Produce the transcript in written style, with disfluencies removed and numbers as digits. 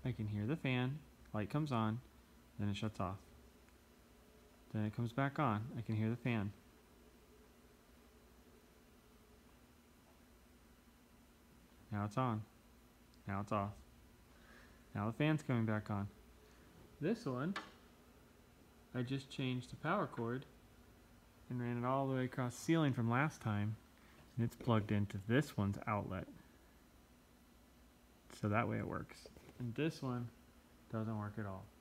I can hear the fan, light comes on, then it shuts off. Then it comes back on, I can hear the fan. Now it's on. Now it's off. Now the fan's coming back on. This one, I just changed the power cord and ran it all the way across the ceiling from last time, and it's plugged into this one's outlet. So that way it works. And this one doesn't work at all.